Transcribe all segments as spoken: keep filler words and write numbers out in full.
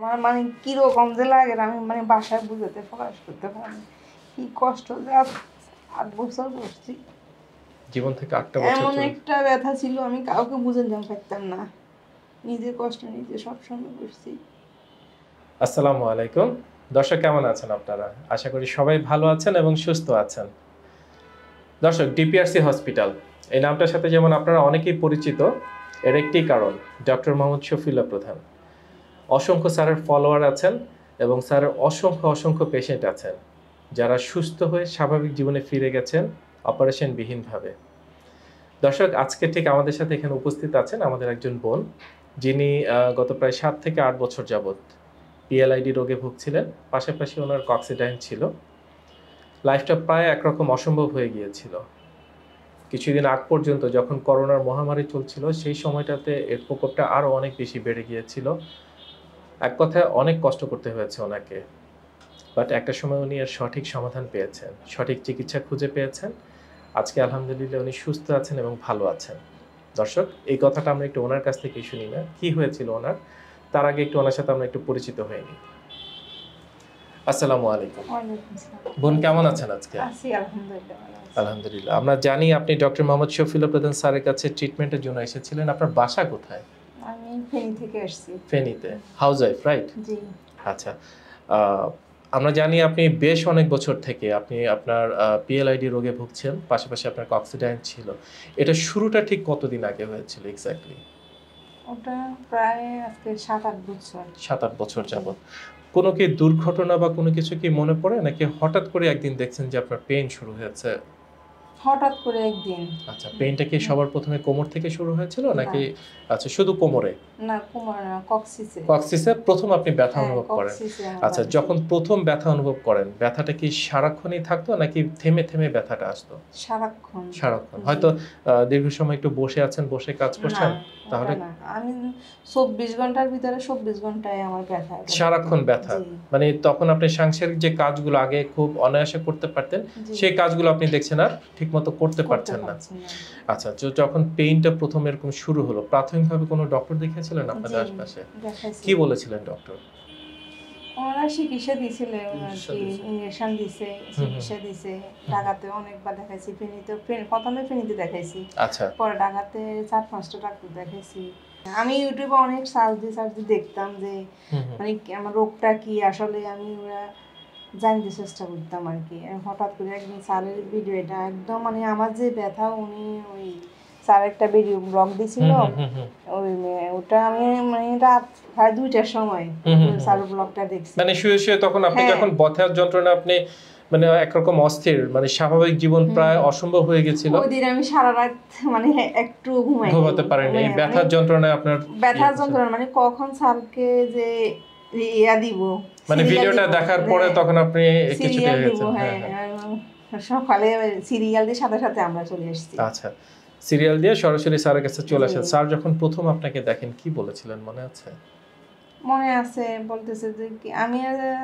আমার মানে কিরকম যে লাগে আমি মানে বাসায় বুঝাতে প্রকাশ করতে পারি কি কষ্ট যে আট বছর করছি জীবন থেকে আটটা বছর এমন একটা ব্যথা ছিল আমি কাউকে বুঝাতে পারতাম না নিজে কষ্ট নিজে সবসময় করছি। আসসালামু আলাইকুম দর্শক, কেমন আছেন আপনারা? আশা করি সবাই ভালো আছেন এবং সুস্থ আছেন। দর্শক, ডিপিআরসি হসপিটাল এই নামটার সাথে যেমন আপনারা অনেকেই পরিচিত, এর একটি কারণ ডক্টর মোহাম্মদ শফিউল্লাহ প্রধান। অসংখ্য স্যারের ফলোয়ার আছেন এবং স্যারের অসংখ্য অসংখ্য পেশেন্ট আছেন যারা সুস্থ হয়ে স্বাভাবিক জীবনে ফিরে গেছেন অপারেশনবিহীনভাবে। দর্শক, আজকে ঠিক আমাদের সাথে এখানে উপস্থিত আছেন আমাদের একজন বোন, যিনি গত প্রায় সাত থেকে আট বছর যাবৎ পিএলআইডি রোগে ভুগছিলেন, পাশাপাশি ওনার কক্সিডাইন ছিল। লাইফটা প্রায় একরকম অসম্ভব হয়ে গিয়েছিল। কিছুদিন আগ পর্যন্ত যখন করোনার মহামারী চলছিল, সেই সময়টাতে এর প্রকোপটা আরও অনেক বেশি বেড়ে গিয়েছিল। এক কথায় অনেক কষ্ট করতে হয়েছে ওনাকে, বাট একটা সময় উনি এর সঠিক সমাধান পেয়েছেন, সঠিক চিকিৎসা খুঁজে পেয়েছেন। আজকে আলহামদুলিল্লাহ উনি সুস্থ আছেন এবং ভালো আছেন। দর্শক, এই কথাটা আমরা একটু ওনার কাছ থেকে শুনি না, কি হয়েছিল ওনার, তার আগে একটু ওনার সাথে আমরা একটু পরিচিত হয়ে নিই। আসসালামু আলাইকুম। বোন, কেমন আছেন আজকে? আছি আলহামদুলিল্লাহ। আলহামদুলিল্লাহ। আমরা জানি আপনি ডক্টর মোহাম্মদ শফিউল্লাহ প্রধান স্যারের কাছে ট্রিটমেন্টের জন্য এসেছিলেন। আপনার বাসা কোথায়? আমি ফেনী থেকে আসছি। ফেনীতে হাউস ওয়াইফ, রাইট? জি। আচ্ছা, আমরা জানি আপনি বেশ অনেক বছর থেকে আপনি আপনার পিএলআইডি রোগে ভুগছেন, পাশাপাশি আপনার কক্সিডাইন ছিল। এটা শুরুটা ঠিক কতদিন আগে হয়েছিল এক্স্যাক্টলি? ওটা প্রায় আজকে সাত আট বছর। সাত আট বছর যাবত। কোনো কি দুর্ঘটনা বা কোনো কিছু কি মনে পড়ে, নাকি হঠাৎ করে একদিন দেখছেন যে আপনার পেইন শুরু হয়েছে? হঠাৎ করে একদিন। আচ্ছা, পেইনটা কি সবার প্রথমে কোমর থেকে শুরু হয়েছিল নাকি? আচ্ছা, শুধু কোমরে? না, কোমর না, কক্সিসে। কক্সিসে প্রথম আপনি ব্যথা অনুভব করেন? আচ্ছা, যখন প্রথম ব্যথা অনুভব করেন, ব্যথাটা কি সারাক্ষণই থাকতো নাকি থেমে থেমে ব্যথাটা আসতো? সারাক্ষণ। সারাক্ষণ। হয়তো দীর্ঘ সময় একটু বসে আছেন, বসে কাজ করছেন, তাহলে? আমি চব্বিশ ঘন্টার ভিতরে চব্বিশ ঘন্টায় আমার ব্যথা। সারাক্ষণ ব্যথা। মানে তখন আপনি সাংসারিক যে কাজগুলো আগে খুব অনায়াসে করতে পারতেন, সেই কাজগুলো আপনি দেখছেন আর ঠিকমতো করতে পারছেন না। আচ্ছা, যখন পেইনটা প্রথম এরকম শুরু হলো, প্রাথমিকভাবে কোনো ডক্টর দেখিয়েছিলেন আপনাদের আশপাশে? কি বলেছিলেন ডক্টর? ওরা চিকিৎসা দিয়েছিলেন, ইঞ্জেকশন দিছে, চিকিৎসা দিছে। ঢাকাতে অনেকবার দেখাইছি, ফেনীতে প্রথমে ফেনীতে দেখাইছি। আচ্ছা। পরে ঢাকাতে চার পাঁচটা ডাক্তার দেখাইছি। আমি ইউটিউবে অনেক সার্চ দিয়ে সার্চ দিয়ে দেখতাম যে মানে আমার রোগটা কি, আসলে আমি ওরা জানতে চেষ্টা করতাম আর কি। হঠাৎ করে একদিন স্যারের ভিডিওটা একদম মানে আমার যে ব্যথা, উনি ওই স্যার একটা ভিডিও ব্লগ দিছিল, ওই ওটা আমি মানে রাত সাড়ে দুইটার সময় স্যার ব্লগটা দেখছি। মানে শুয়ে শুয়ে তখন আপনি যখন ব্যথার যন্ত্রণা, আপনি মানে একরকম অস্থির, মানে স্বাভাবিক জীবন প্রায় অসম্ভব হয়ে গেছিল। ওই দিন আমি সারা রাত মানে একটু ঘুমাই ঘুমাতে পারিনি এই ব্যথার যন্ত্রণায়। আপনার ব্যথার যন্ত্রণা মানে কখন স্যারকে যে ইয়া দিব, মানে ভিডিওটা দেখার পরে তখন আপনি কিছুটা হয়ে গেছেন? হ্যাঁ, সকালে সিরিয়াল দিয়ে সাথে সাথে আমরা চলে আসছি। আচ্ছা, সিরিয়াল দিয়ে সরাসরি স্যারের কাছে চলে আসেন। স্যার যখন প্রথম আপনাকে দেখেন কি বলেছিলেন মনে আছে? মনে আছে, বলতেছে যে কি আমি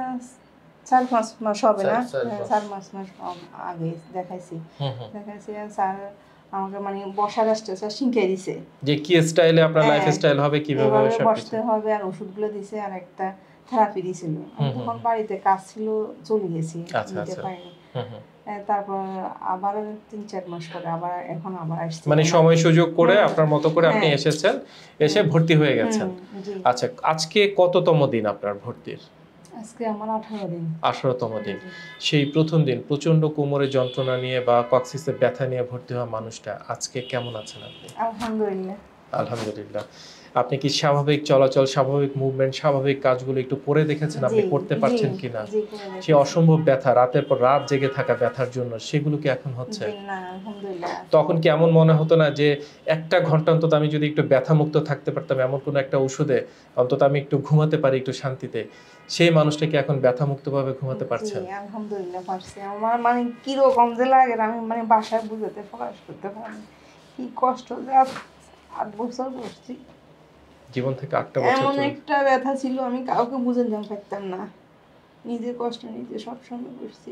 চার পাঁচ মাস হবে না, চার পাঁচ মাস আগে দেখাইছি দেখাইছি আর স্যার আমাকে মানে বসার স্ট্রেচার শিখিয়ে দিছে যে কি স্টাইলে আপনার লাইফ স্টাইল হবে, কিভাবে বসতে হবে, আর ওষুধগুলো দিছে, আর একটা থেরাপি দিছিল। তখন বাড়িতে কাজ ছিল, চলে গেছি, নিতে পারিনি। তারপর আবার তিন চার মাস পরে আবার এখন আবার আসছি, মানে সময় সুযোগ করে আপনার মতো করে আপনি এসেছেন, এসে ভর্তি হয়ে গেছেন। আচ্ছা, আজকে কততম দিন আপনার ভর্তির? আজকে আমার আঠারো দিন। আঠারোতম দিন। সেই প্রথম দিন প্রচন্ড কোমরে যন্ত্রণা নিয়ে বা কক্সিসে ব্যথা নিয়ে ভর্তি হওয়া মানুষটা আজকে কেমন আছেন আপনি? আলহামদুলিল্লাহ। আলহামদুলিল্লাহ। আপনি কি স্বাভাবিক চলাচল, স্বাভাবিক মুভমেন্ট, স্বাভাবিক কাজগুলো একটু করে দেখেছেন আপনি করতে পারছেন কিনা? সেই অসম্ভব ব্যথা, রাতের পর রাত জেগে থাকা ব্যথার জন্য, সেগুলো কি এখন হচ্ছে? না, আলহামদুলিল্লাহ। তখন কি এমন মনে হতো না যে একটা ঘন্টা অন্তত আমি যদি একটু ব্যথা মুক্ত থাকতে পারতাম, এমন কোনো একটা ওষুধে অন্তত আমি একটু ঘুমাতে পারি একটু শান্তিতে, সেই মানুষটা কি এখন ব্যথা মুক্ত ভাবে ঘুমাতে পারছেন? আলহামদুলিল্লাহ পারছি। আমার মানে কিরকম যে লাগে আমি মানে বাসায় বুঝাতে প্রকাশ করতে পারি কি কষ্ট যে আট বছর করছি। জীবন থেকে আটটা বছর এমন একটা ব্যথা ছিল আমি কাউকে বুঝাতে পারতাম না, নিজের কষ্ট নিজে সবসময় করছি।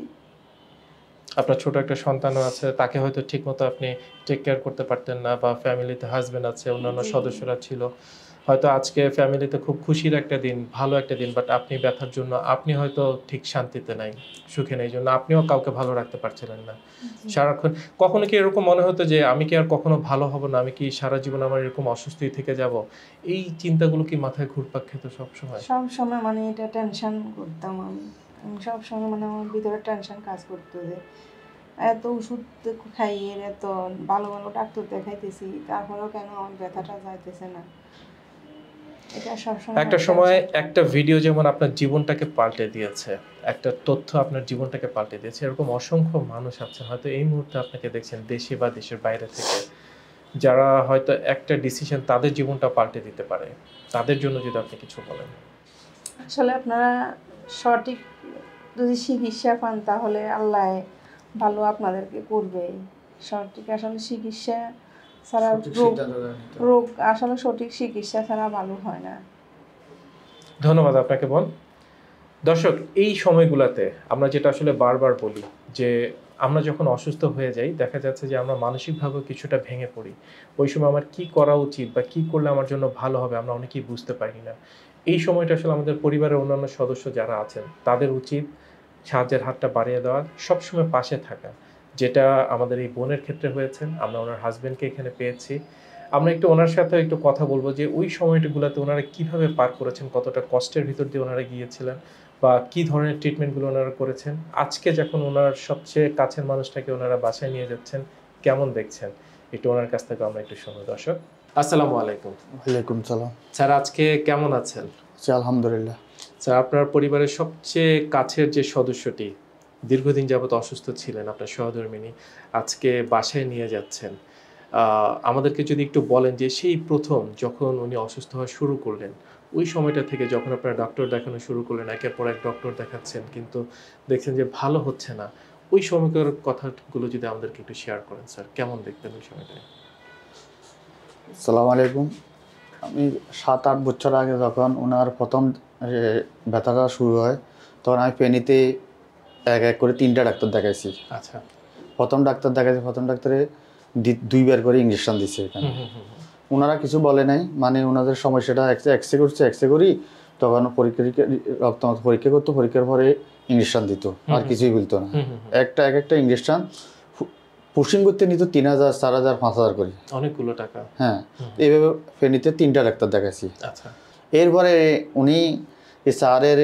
আপনার ছোট একটা সন্তানও আছে, তাকে হয়তো ঠিকমতো আপনি টেক কেয়ার করতে পারতেন না, বা ফ্যামিলিতে হাজবেন্ড আছে, অন্যান্য সদস্যরা ছিল, হয়তো আজকে ফ্যামিলিতে খুব খুশির একটা দিন, ভালো একটা দিন, বাট আপনি ব্যথার জন্য আপনি হয়তো ঠিক শান্তিতে নাই, সুখে নেই, জন্য আপনিও কাউকে ভালো রাখতে পারছিলেন না সারাক্ষণ। কখনো কি এরকম মনে হতো যে আমি কি আর কখনো ভালো হব না, আমি কি সারা জীবন আমার এরকম অসুস্থই থেকে যাব? এই চিন্তাগুলো কি মাথায় ঘুরপাক খেত সব সময়? সব সময় মানে এটা টেনশন করতাম আমি আমি সব সময় মানে আমার ভিতরে টেনশন কাজ করতো যে এত ওষুধ খাইয়ে এত ভালো ভালো ডাক্তার দেখাইতেছি, তারপরেও কেন আমার ব্যথাটা যাইতেছে না। এটা সবসময় একটা সময় একটা ভিডিও যেমন আপনার জীবনটাকে পাল্টে দিয়েছে, একটা তথ্য আপনার জীবনটাকে পাল্টে দিয়েছে, এরকম অসংখ্য মানুষ আছেন হয়তো এই মুহূর্তে আপনাকে দেখছেন দেশে বা দেশের বাইরে থেকে, যারা হয়তো একটা ডিসিশন তাদের জীবনটা পাল্টে দিতে পারে। তাদের জন্য যদি আপনি কিছু বলেন। আসলে আপনারা সঠিক যদি চিকিৎসা পান তাহলে আল্লাহ ভালো আপনাদেরকে করবে। সঠিক আসলে চিকিৎসা ছাড়া রোগ রোগ আসলে সঠিক চিকিৎসা ছাড়া ভালো হয় না। ধন্যবাদ আপনাকে বোন। দর্শক, এই সময়গুলোতে আমরা যেটা আসলে বারবার বলি যে আমরা যখন অসুস্থ হয়ে যাই, দেখা যাচ্ছে যে আমরা মানসিকভাবে কিছুটা ভেঙে পড়ি। ওই সময় আমার কি করা উচিত বা কি করলে আমার জন্য ভালো হবে আমরা অনেকেই বুঝতে পারি না। এই সময়টা আসলে আমাদের পরিবারের অন্যান্য সদস্য যারা আছেন তাদের উচিত সাহায্যের হাতটা বাড়িয়ে দেওয়া, সবসময় পাশে থাকা, যেটা আমাদের এই বোনের ক্ষেত্রে হয়েছে। আমরা ওনার হাজবেন্ডকে এখানে পেয়েছি, আমরা একটু ওনার সাথে একটু কথা বলবো যে ওই সময়গুলোতে ওনারা কিভাবে পার করেছেন, কতটা কষ্টের ভিতর দিয়ে ওনারা গিয়েছিলেন বা কি ধরনের ট্রিটমেন্টগুলো ওনারা করেছেন। আজকে যখন ওনার সবচেয়ে কাছের মানুষটাকে ওনারা বাসায় নিয়ে যাচ্ছেন, কেমন দেখছেন একটু ওনার কাছ থেকে আমরা একটু শুনি। দর্শক, আসসালামু আলাইকুম। ওয়ালাইকুম সালাম। স্যার, আজকে কেমন আছেন? আলহামদুলিল্লাহ। স্যার, আপনার পরিবারের সবচেয়ে কাছের যে সদস্যটি দীর্ঘদিন যাবত অসুস্থ ছিলেন, আপনার সহধর্মিণী, আজকে বাসায় নিয়ে যাচ্ছেন। আমাদেরকে যদি একটু বলেন যে সেই প্রথম যখন উনি অসুস্থ হওয়া শুরু করলেন, ওই সময়টা থেকে যখন আপনারা ডক্টর দেখানো শুরু করলেন, একের পর এক ডক্টর দেখাচ্ছেন কিন্তু দেখছেন যে ভালো হচ্ছে না, ওই সময়কার কথাগুলো যদি আমাদেরকে একটু শেয়ার করেন স্যার, কেমন দেখতেন ওই সময়টা? আসসালামু আলাইকুম। আমি সাত আট বছর আগে যখন ওনার প্রথম ব্যথাটা শুরু হয়, তখন আমি ফেনীতে এক এক করে তিনটা ডাক্তার দেখাইছি। আচ্ছা। প্রথম ডাক্তার দেখাইছি, প্রথম ডাক্তারে দুইবার করে ইঞ্জেকশন দিচ্ছে এখানে। ওনারা কিছু বলে নাই, মানে ওনাদের সমস্যাটা এক্সরে করছে, এক্সরে করি তখন পরীক্ষা রক্ত পরীক্ষা করতো, পরীক্ষার পরে ইঞ্জেকশন দিত, আর কিছুই বলতো না। একটা এক একটা ইঞ্জেকশন পুশিং করতে নিত তিন হাজার চার হাজার পাঁচ হাজার করে, অনেকগুলো টাকা। হ্যাঁ, এইভাবে ফেনীতে তিনটা ডাক্তার দেখাইছি। আচ্ছা। এরপরে উনি স্যারের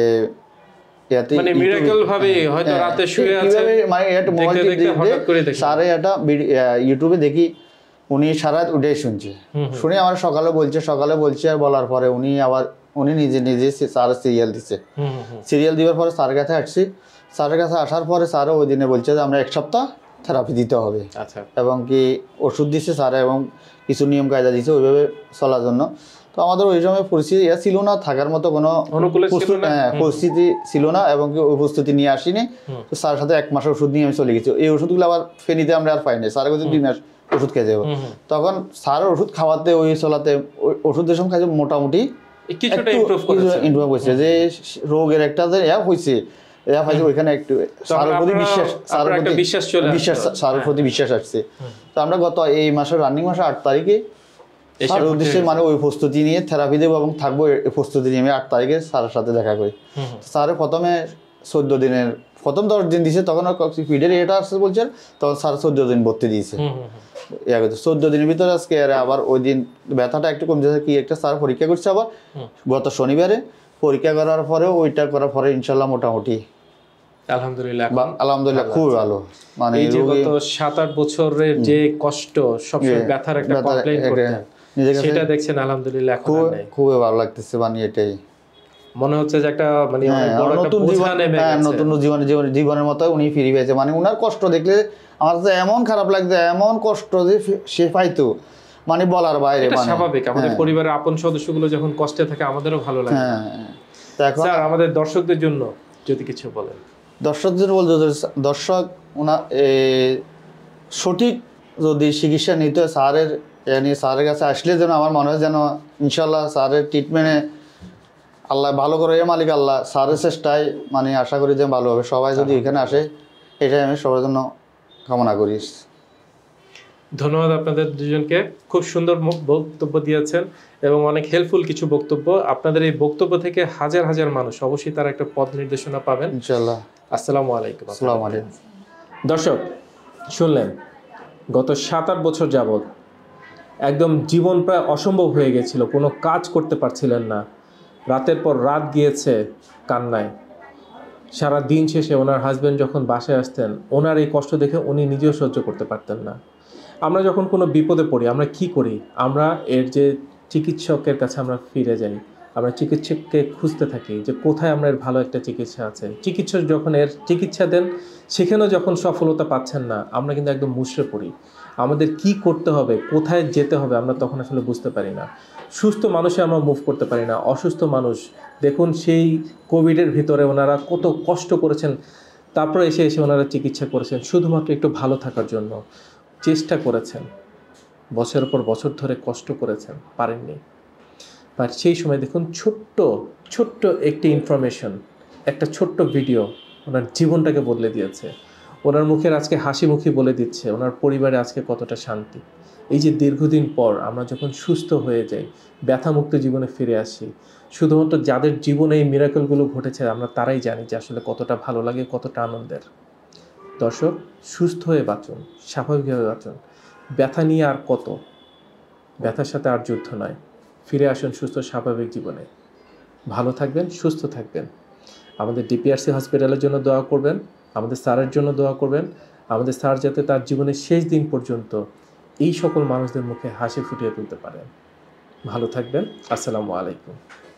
মানে মিরাকল ভাবে হয়তো রাতে শুয়ে আছে, মানে একটা মোবাইল হঠাৎ করে দেখি স্যারে একটা ইউটিউবে দেখি উনি সারা রাত উঠে শুনছে, শুনে আমার সকালে বলছে সকালে বলছে আর বলার পরে উনি আবার উনি নিজে নিজে স্যার সিরিয়াল দিচ্ছে। সিরিয়াল দেওয়ার পরে স্যারের কাছে আসছি, স্যারের কাছে আসার পরে স্যারও ওই দিনে বলছে যে আমরা এক সপ্তাহ থেরাপি দিতে হবে। আচ্ছা। এবং কি ওষুধ দিচ্ছে স্যার এবং কিছু নিয়ম কায়দা দিচ্ছে ওইভাবে চলার জন্য। তো আমাদের ওই সময় পরিস্থিতি ইয়া ছিল না, থাকার মতো কোনো পরিস্থিতি ছিল না এবং কি ওই প্রস্তুতি নিয়ে আসিনি। তো স্যারের সাথে এক মাসের ওষুধ নিয়ে আমি চলে গেছি। এই ওষুধগুলো আবার ফেনীতে আমরা আর পাইনি, স্যারের কাছে দুই মাস ওষুধ খেয়ে যাবো। তখন স্যারের ওষুধ খাওয়াতে ওই চলাতে ওষুধের সঙ্গে খাইছে মোটামুটি ইমপ্রুভ হয়েছে, যে রোগের একটা যে ইয়া হয়েছে ওইখানে একটু স্যারের প্রতি বিশ্বাস স্যারের প্রতি বিশ্বাস স্যারের প্রতি বিশ্বাস আসছে। তো আমরা গত এই মাসের রানিং মাসে আট তারিখে স্যারের উদ্দেশ্যে মানে ওই প্রস্তুতি নিয়ে থেরাপি দেবো এবং থাকবো এই প্রস্তুতি নিয়ে আমি আট তারিখে স্যারের সাথে দেখা করি। স্যারের প্রথমে চোদ্দ দিনের প্রথম দশ দিন দিয়েছে, তখন ফিডের এটা আসছে বলছেন, তখন স্যার চোদ্দ দিন ভর্তি দিয়েছে। চোদ্দ দিনের ভিতরে আজকে আবার ওই দিন ব্যথাটা একটু কমে যাচ্ছে, কি একটা স্যার পরীক্ষা করছে আবার গত শনিবারে, পরীক্ষা করার পরে ওইটা করার পরে ইনশাল্লাহ মোটামুটি আলহামদুলিল্লাহ আলহামদুলিল্লাহ খুব ভালো। মানে এই যে গত সাত আট বছরের যে কষ্ট, সবসময় ব্যথার একটা কমপ্লেইন করতেন, সেটা দেখছেন আলহামদুলিল্লাহ এখন আর নাই। খুব ভালো লাগতেছে, মানে এটাই মনে হচ্ছে যে একটা মানে বড় একটা বোঝা নেমে গেছে, নতুন জীবন জীবনের মতো উনি ফিরে পেয়েছে। মানে উনার কষ্ট দেখলে আমার তো এমন খারাপ লাগছে, এমন কষ্ট যে সে পাইতো মানে বলার বাইরে। এটা স্বাভাবিক, আমাদের পরিবারের আপন সদস্যগুলো যখন কষ্টে থাকে আমাদেরও ভালো লাগে। স্যার, আমাদের দর্শকদের জন্য যদি কিছু বলেন। দর্শকদের বলতে দর্শক ওনা সঠিক যদি চিকিৎসা নিতে স্যারের নিয়ে স্যারের কাছে আসলে যেন আমার মনে হয় যেন ইনশাল্লাহ স্যারের ট্রিটমেন্টে আল্লাহ ভালো করে, মালিক আল্লাহ স্যারের চেষ্টায় মানে আশা করি যে ভালো হবে। সবাই যদি এখানে আসে এটাই আমি সবার জন্য কামনা করি। ধন্যবাদ আপনাদের দুজনকে, খুব সুন্দর বক্তব্য দিয়েছেন এবং অনেক হেল্পফুল কিছু বক্তব্য। আপনাদের এই বক্তব্য থেকে হাজার হাজার মানুষ অবশ্যই তারা একটা পথ নির্দেশনা পাবেন ইনশাআল্লাহ। আসসালামু আলাইকুম। আসসালামু আলাইকুম। দর্শক শুনলেন, গত সাত আট বছর যাবৎ একদম জীবন প্রায় অসম্ভব হয়ে গেছিল, কোনো কাজ করতে পারছিলেন না, রাতের পর রাত গিয়েছে কান্নায়। সারা দিন শেষে ওনার হাজব্যান্ড যখন বাসায় আসতেন, ওনার এই কষ্ট দেখে উনি নিজেও সহ্য করতে পারতেন না। আমরা যখন কোনো বিপদে পড়ি আমরা কি করি? আমরা এর যে চিকিৎসকের কাছে আমরা ফিরে যাই, আমরা চিকিৎসককে খুঁজতে থাকি যে কোথায় আমরা এর ভালো একটা চিকিৎসা আছে। চিকিৎসক যখন এর চিকিৎসা দেন সেখানেও যখন সফলতা পাচ্ছেন না, আমরা কিন্তু একদম মুষড়ে পড়ি। আমাদের কি করতে হবে, কোথায় যেতে হবে আমরা তখন আসলে বুঝতে পারি না। সুস্থ মানুষে আমরা মুভ করতে পারি না, অসুস্থ মানুষ দেখুন সেই কোভিডের ভিতরে ওনারা কত কষ্ট করেছেন, তারপরে এসে এসে ওনারা চিকিৎসা করেছেন শুধুমাত্র একটু ভালো থাকার জন্য। চেষ্টা করেছেন, বছরের পর বছর ধরে কষ্ট করেছেন, পারেননি। আর সেই সময় দেখুন ছোট্ট ছোট্ট একটি ইনফরমেশন, একটা ছোট্ট ভিডিও ওনার জীবনটাকে বদলে দিয়েছে। ওনার মুখের আজকে হাসি মুখী বলে দিচ্ছে ওনার পরিবারে আজকে কতটা শান্তি। এই যে দীর্ঘদিন পর আমরা যখন সুস্থ হয়ে যাই, ব্যথামুক্ত জীবনে ফিরে আসি, শুধুমাত্র যাদের জীবনে এই মিরাকলগুলো ঘটেছে আমরা তারাই জানি যে আসলে কতটা ভালো লাগে, কতটা আনন্দের। দর্শক, সুস্থ হয়ে বাঁচুন, স্বাভাবিকভাবে বাঁচুন। ব্যথা নিয়ে আর কত, ব্যথার সাথে আর যুদ্ধ নয়। ফিরে আসুন সুস্থ স্বাভাবিক জীবনে। ভালো থাকবেন, সুস্থ থাকবেন। আমাদের ডিপিআরসি হসপিটালের জন্য দোয়া করবেন, আমাদের স্যারের জন্য দোয়া করবেন। আমাদের স্যার যাতে তার জীবনের শেষ দিন পর্যন্ত এই সকল মানুষদের মুখে হাসি ফুটিয়ে তুলতে পারেন। ভালো থাকবেন। আসসালামু আলাইকুম।